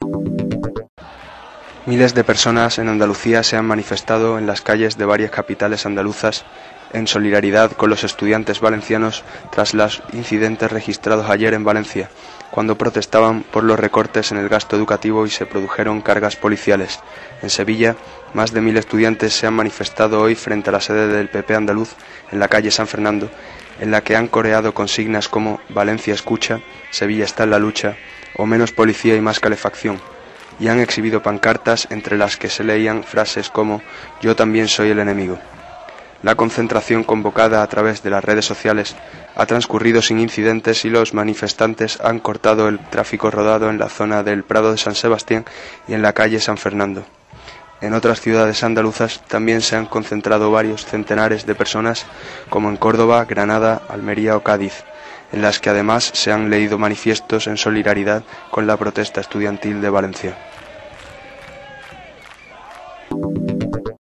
Miles de personas en Andalucía se han manifestado en las calles de varias capitales andaluzas en solidaridad con los estudiantes valencianos tras los incidentes registrados ayer en Valencia, cuando protestaban por los recortes en el gasto educativo y se produjeron cargas policiales. En Sevilla, más de 1000 estudiantes se han manifestado hoy frente a la sede del PP andaluz en la calle San Fernando, en la que han coreado consignas como «Valencia escucha», «Sevilla está en la lucha» o «Menos policía y más calefacción», y han exhibido pancartas entre las que se leían frases como «Yo también soy el enemigo». La concentración, convocada a través de las redes sociales, ha transcurrido sin incidentes y los manifestantes han cortado el tráfico rodado en la zona del Prado de San Sebastián y en la calle San Fernando. En otras ciudades andaluzas también se han concentrado varios centenares de personas, como en Córdoba, Granada, Almería o Cádiz, en las que además se han leído manifiestos en solidaridad con la protesta estudiantil de Valencia.